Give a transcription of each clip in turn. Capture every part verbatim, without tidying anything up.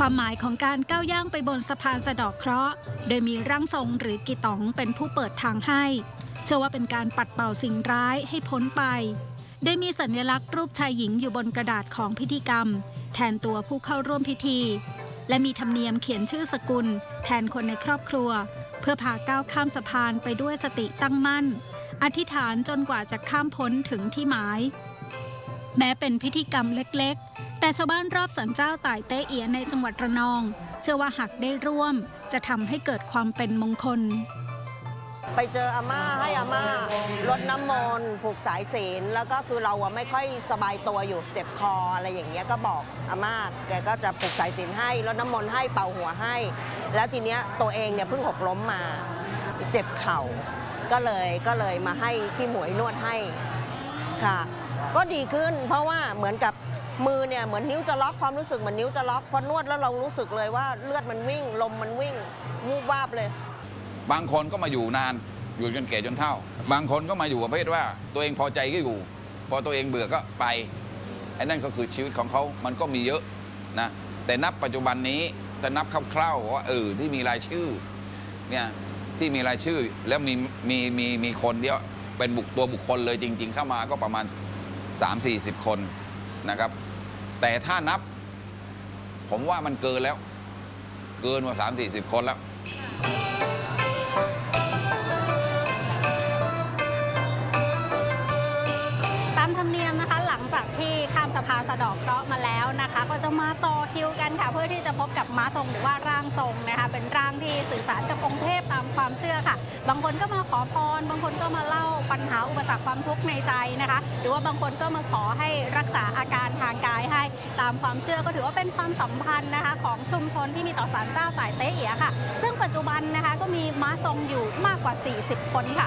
ความหมายของการก้าวย่างไปบนสะพานสะเดาะเคราะห์โดยมีร่างทรงหรือกิต๋องเป็นผู้เปิดทางให้เชื่อว่าเป็นการปัดเป่าสิ่งร้ายให้พ้นไปโดยมีสัญลักษณ์รูปชายหญิงอยู่บนกระดาษของพิธีกรรมแทนตัวผู้เข้าร่วมพิธีและมีธรรมเนียมเขียนชื่อสกุลแทนคนในครอบครัวเพื่อพาก้าวข้ามสะพานไปด้วยสติตั้งมั่นอธิษฐานจนกว่าจะข้ามพ้นถึงที่หมายแม้เป็นพิธีกรรมเล็กๆแต่ชาวบ้านรอบศาลเจ้าต่ายเต้เอียในจังหวัดระนองเชื่อว่าหากได้ร่วมจะทำให้เกิดความเป็นมงคลไปเจออาม่าให้อาม่ารดน้ำมนต์ผูกสายศีลแล้วก็คือเราไม่ค่อยสบายตัวอยู่เจ็บคออะไรอย่างเงี้ยก็บอกอาม่าแกก็จะผูกสายศีลให้รดน้ำมนต์ให้เป่าหัวให้แล้วทีเนี้ยตัวเองเนี่ยเพิ่งหกล้มมาเจ็บเข่าก็เลยก็เลยมาให้พี่หมวยนวดให้ค่ะก็ดีขึ้นเพราะว่าเหมือนกับมือเนี่ยเหมือนนิ้วจะล็อกความรู้สึกเหมือนนิ้วจะล็อกพอนวดแล้วเรารู้สึกเลยว่าเลือดมันวิ่งลมมันวิ่งวูบวาบเลยบางคนก็มาอยู่นานอยู่จนแก่จนเฒ่าบางคนก็มาอยู่ประเภทว่าตัวเองพอใจก็อยู่พอตัวเองเบื่อก็ไปไอ้นั่นก็คือชีวิตของเขามันก็มีเยอะนะแต่นับปัจจุบันนี้แต่นับคร่าวๆว่าเออที่มีรายชื่อเนี่ยที่มีรายชื่อแล้วมีมีมีมีคนเดียวเป็นบุคตัวบุคคลเลยจริงๆเข้ามาก็ประมาณ สามถึงสี่สิบ คนนะครับแต่ถ้านับผมว่ามันเกินแล้วเกินกว่า สามถึงสี่สิบ คนแล้วตามธรรมเนียมนะคะหลังจากที่ข้ามสะพานสะเดาะเคราะห์มาแล้วนะคะก็จะมาต่อคิวกันค่ะเพื่อที่จะพบกับม้าทรงหรือว่าร่างทรงนะคะเป็นร่างที่สื่อสารกับองค์เทพตามความเชื่อค่ะบางคนก็มาขอพรบางคนก็มาเล่าปัญหาอุปสรรคความทุกข์ในใจนะคะหรือว่าบางคนก็มาขอให้รักษาอาการทางกายให้ตามความเชื่อก็ถือว่าเป็นความสัมพันธ์นะคะของชุมชนที่มีต่อศาลเจ้าต่ายเต้เอียค่ะซึ่งปัจจุบันนะคะก็มีม้าทรงอยู่มากกว่าสี่สิบคนค่ะ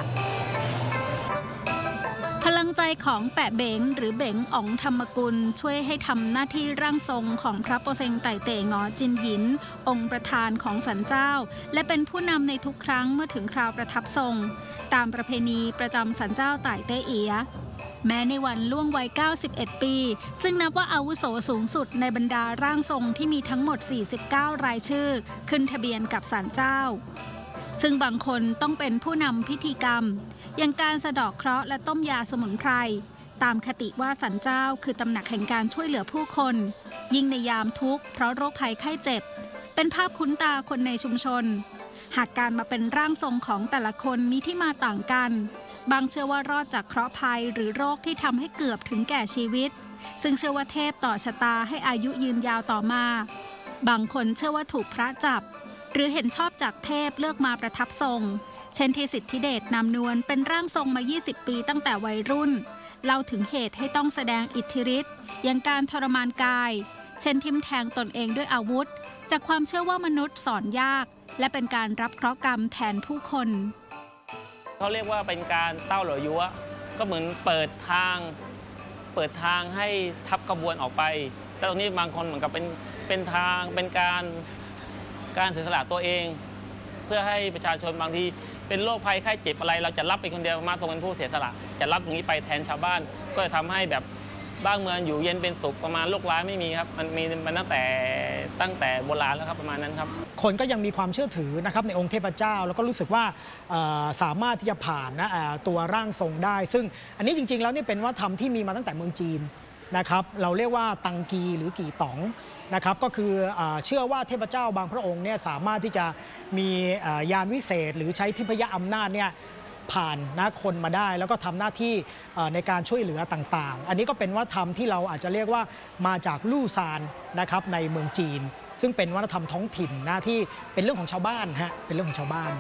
พลังใจของแปะเบ๋งหรือเบ๋งอ๋องธรรมกุลช่วยให้ทำหน้าที่ร่างทรงของพระโปเซงไต่เต่งอจินหยินองค์ประธานของศาลเจ้าและเป็นผู้นำในทุกครั้งเมื่อถึงคราวประทับทรงตามประเพณีประจำศาลเจ้าต่ายเต้เอียแม้ในวันล่วงวัยเก้าสิบเอ็ดปีซึ่งนับว่าอาวุโสสูงสุดในบรรดาร่างทรงที่มีทั้งหมดสี่สิบเก้ารายชื่อขึ้นทะเบียนกับศาลเจ้าซึ่งบางคนต้องเป็นผู้นำพิธีกรรมอย่างการสะเดาะเคราะห์และต้มยาสมุนไพรตามคติว่าศาลเจ้าคือตำหนักแห่งการช่วยเหลือผู้คนยิ่งในยามทุกข์เพราะโรคภัยไข้เจ็บเป็นภาพคุ้นตาคนในชุมชนหากการมาเป็นร่างทรงของแต่ละคนมีที่มาต่างกันบางเชื่อว่ารอดจากเคราะห์ภัยหรือโรคที่ทำให้เกือบถึงแก่ชีวิตซึ่งเชื่อว่าเทพต่อชะตาให้อายุยืนยาวต่อมาบางคนเชื่อว่าถูกพระจับหรือเห็นชอบจากเทพเลือกมาประทับทรงเช่นที่สิทธิเดชนามนวลเป็นร่างทรงมายี่สิบปีตั้งแต่วัยรุ่นเล่าถึงเหตุให้ต้องแสดงอิทธิฤทธิ์อย่างการทรมานกายเช่นทิ่มแทงตนเองด้วยอาวุธจากความเชื่อว่ามนุษย์สอนยากและเป็นการรับเคราะห์กรรมแทนผู้คนเขาเรียกว่าเป็นการเต้าเหล่ายัวก็เหมือนเปิดทางเปิดทางให้ทัพขบวนออกไปแต่ตรงนี้บางคนเหมือนกับเป็นเป็นทางเป็นการการถือสละตัวเองเพื่อให้ประชาชนบางทีเป็นโรคภัยไข้เจ็บอะไรเราจะรับไปคนเดียวมาตรงเป็นผู้เสียสละจะรับตรงนี้ไปแทนชาวบ้านก็จะทำให้แบบบ้านเมืองอยู่เย็นเป็นสุขประมาณโรคร้ายไม่มีครับมันมีมันตั้งแต่ตั้งแต่โบราณแล้วครับประมาณนั้นครับคนก็ยังมีความเชื่อถือนะครับในองค์เทพเจ้าแล้วก็รู้สึกว่าสามารถที่จะผ่านนะตัวร่างทรงได้ซึ่งอันนี้จริงๆแล้วนี่เป็นวัฒนธรรมที่มีมาตั้งแต่เมืองจีนนะครับเราเรียกว่าตังกีหรือกี่ต๋องนะครับก็คือเชื่อว่าเทพเจ้าบางพระองค์เนี่ยสามารถที่จะมียานวิเศษหรือใช้ทิพยอำนาจเนี่ยผ่านนะคนมาได้แล้วก็ทำหน้าที่ในการช่วยเหลือต่างๆอันนี้ก็เป็นวัฒนธรรมที่เราอาจจะเรียกว่ามาจากลู่ซานนะครับในเมืองจีนซึ่งเป็นวัฒนธรรมท้องถิ่นนะที่เป็นเรื่องของชาวบ้านฮะเป็นเรื่องของชาวบ้าน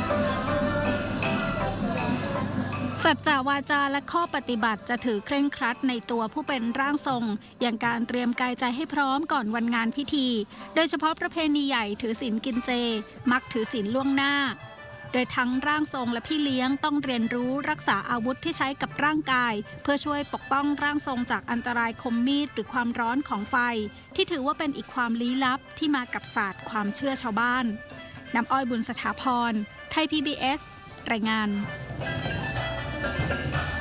สัจจาวาจาและข้อปฏิบัติจะถือเคร่งครัดในตัวผู้เป็นร่างทรงอย่างการเตรียมกายใจให้พร้อมก่อนวันงานพิธีโดยเฉพาะประเพณีใหญ่ถือศีลกินเจมักถือศีลล่วงหน้าโดยทั้งร่างทรงและพี่เลี้ยงต้องเรียนรู้รักษาอาวุธที่ใช้กับร่างกายเพื่อช่วยปกป้องร่างทรงจากอันตรายคมมีดหรือความร้อนของไฟที่ถือว่าเป็นอีกความลี้ลับที่มากับศาสตร์ความเชื่อชาวบ้านน้ำอ้อยบุญสถาพรไทย พี บี เอส รายงาน